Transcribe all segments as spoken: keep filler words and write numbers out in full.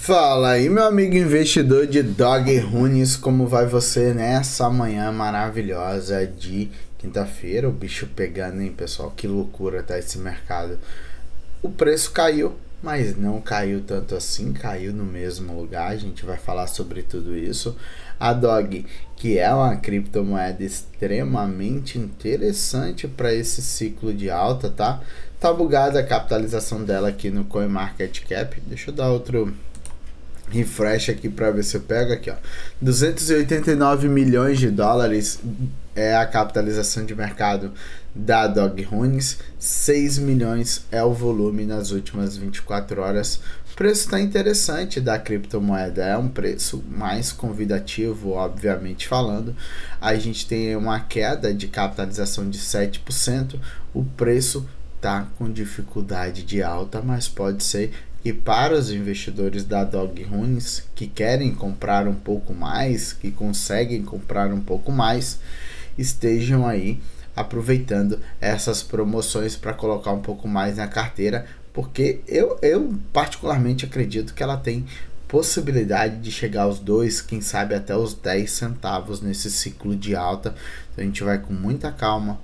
Fala aí, meu amigo investidor de Dog Runes, como vai você nessa manhã maravilhosa de quinta-feira? O bicho pegando, hein, pessoal? Que loucura tá esse mercado. O preço caiu, mas não caiu tanto assim, caiu no mesmo lugar. A gente vai falar sobre tudo isso. A Dog, que é uma criptomoeda extremamente interessante para esse ciclo de alta, tá? Tá bugada a capitalização dela aqui no CoinMarketCap. Deixa eu dar outro refresh aqui para ver se eu pego aqui, ó. duzentos e oitenta e nove milhões de dólares é a capitalização de mercado da Dog Runes, seis milhões é o volume nas últimas vinte e quatro horas. O preço está interessante da criptomoeda, é um preço mais convidativo, obviamente falando. A gente tem uma queda de capitalização de sete por cento, o preço tá com dificuldade de alta, mas pode ser que para os investidores da Dog Runes que querem comprar um pouco mais, que conseguem comprar um pouco mais, estejam aí aproveitando essas promoções para colocar um pouco mais na carteira, porque eu, eu particularmente acredito que ela tem possibilidade de chegar aos dois, quem sabe até os dez centavos nesse ciclo de alta. Então a gente vai com muita calma,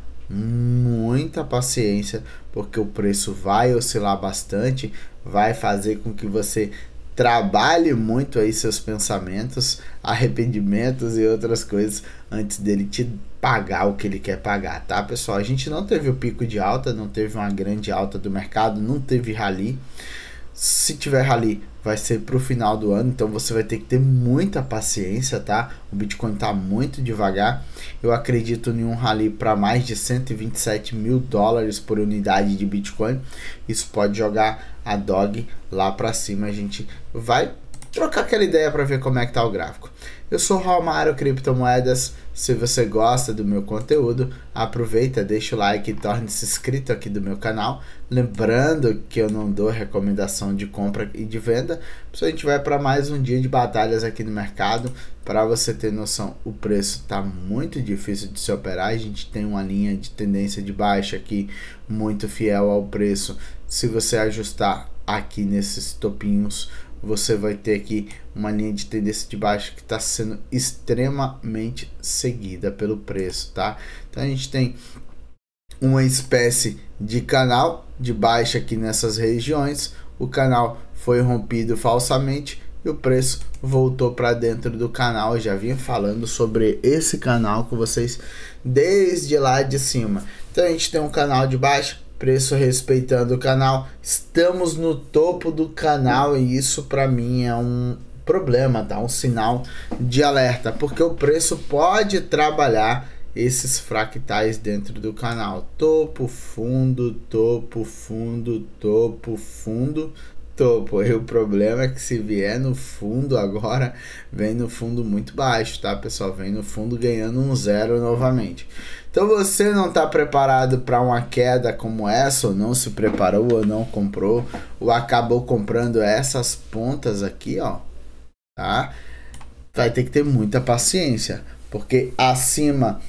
muita paciência, porque o preço vai oscilar bastante, vai fazer com que você trabalhe muito aí seus pensamentos, arrependimentos e outras coisas antes dele te pagar o que ele quer pagar, tá, pessoal? A gente não teve o pico de alta, não teve uma grande alta do mercado, não teve rally. Se tiver rally, vai ser para o final do ano, então você vai ter que ter muita paciência, tá? O Bitcoin tá muito devagar. Eu acredito em um rally para mais de cento e vinte e sete mil dólares por unidade de Bitcoin. Isso pode jogar a Dog lá para cima. A gente vai trocar aquela ideia para ver como é que tá o gráfico. Eu sou o Romário Criptomoedas. Se você gosta do meu conteúdo, aproveita, deixa o like e torne-se inscrito aqui do meu canal. Lembrando que eu não dou recomendação de compra e de venda. A gente vai para mais um dia de batalhas aqui no mercado. Para você ter noção, o preço está muito difícil de se operar. A gente tem uma linha de tendência de baixa aqui muito fiel ao preço. Se você ajustar aqui nesses topinhos, você vai ter aqui uma linha de tendência de baixa que está sendo extremamente seguida pelo preço, tá? Então a gente tem uma espécie de canal de baixa aqui nessas regiões. O canal foi rompido falsamente e o preço voltou para dentro do canal. Eu já vinha falando sobre esse canal com vocês desde lá de cima. Então a gente tem um canal de baixa, preço respeitando o canal, estamos no topo do canal e isso para mim é um problema, tá? Um sinal de alerta, porque o preço pode trabalhar esses fractais dentro do canal, topo, fundo, topo, fundo, topo, fundo, topo. E o problema é que se vier no fundo agora, vem no fundo muito baixo, tá, pessoal? Vem no fundo ganhando um zero novamente. Então você não está preparado para uma queda como essa, ou não se preparou, ou não comprou, ou acabou comprando essas pontas aqui, ó, tá? Vai ter que ter muita paciência, porque acima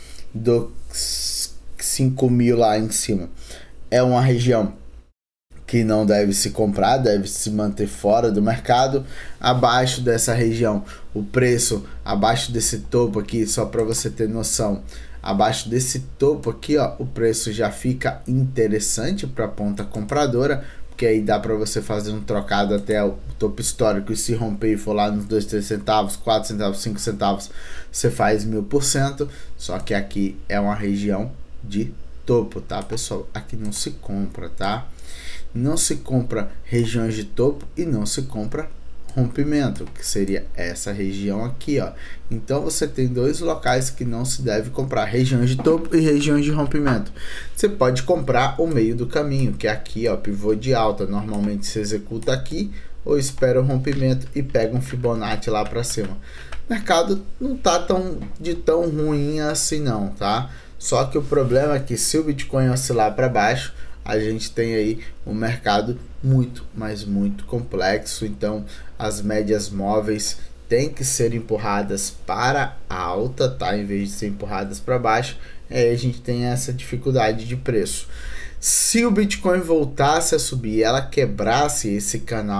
dos cinco mil lá em cima é uma região que não deve se comprar, deve se manter fora do mercado. Abaixo dessa região, o preço, abaixo desse topo aqui, só para você ter noção, abaixo desse topo aqui, ó, o preço já fica interessante para a ponta compradora, porque aí dá para você fazer um trocado até o topo histórico e se romper e for lá nos dois, três centavos, quatro centavos, cinco centavos, você faz mil por cento. Só que aqui é uma região de topo, tá, pessoal? Aqui não se compra, tá? Não se compra regiões de topo e não se compra rompimento, que seria essa região aqui, ó. Então você tem dois locais que não se deve comprar, regiões de topo e regiões de rompimento. Você pode comprar o meio do caminho, que é aqui, ó, pivô de alta. Normalmente se executa aqui ou espera o rompimento e pega um Fibonacci lá para cima. O mercado não tá tão de tão ruim assim não, tá? Só que o problema é que se o Bitcoin oscilar para baixo, a gente tem aí um mercado muito, mas muito complexo. Então as médias móveis têm que ser empurradas para a alta, tá? Em vez de ser empurradas para baixo, aí a gente tem essa dificuldade de preço. Se o Bitcoin voltasse a subir, ela quebrasse esse canal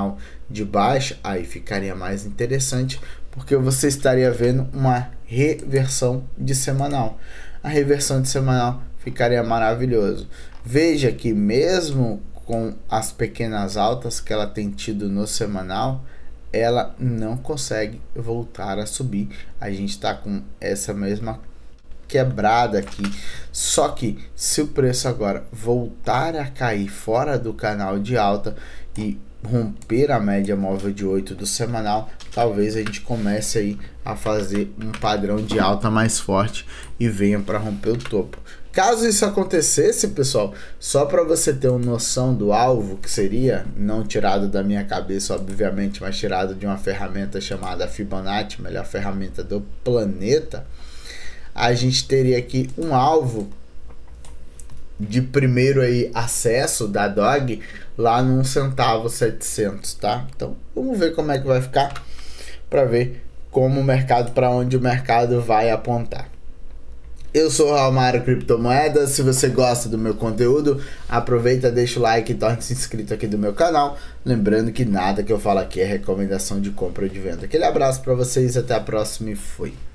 de baixa, aí ficaria mais interessante, porque você estaria vendo uma reversão de semanal. A reversão de semanal ficaria maravilhoso. Veja que mesmo com as pequenas altas que ela tem tido no semanal, ela não consegue voltar a subir. A gente está com essa mesma quebrada aqui. Só que se o preço agora voltar a cair fora do canal de alta e romper a média móvel de oito do semanal, talvez a gente comece aí a fazer um padrão de alta mais forte e venha para romper o topo. Caso isso acontecesse, pessoal, só para você ter uma noção do alvo que seria, não tirado da minha cabeça, obviamente, mas tirado de uma ferramenta chamada Fibonacci, melhor ferramenta do planeta, a gente teria aqui um alvo de primeiro aí acesso da D O G lá no um centavo setecentos, tá? Então vamos ver como é que vai ficar para ver como o mercado, para onde o mercado vai apontar. Eu sou o Raulmário Criptomoedas. Se você gosta do meu conteúdo, aproveita, deixa o like e torne-se inscrito aqui do meu canal. Lembrando que nada que eu falo aqui é recomendação de compra ou de venda. Aquele abraço para vocês, até a próxima e fui.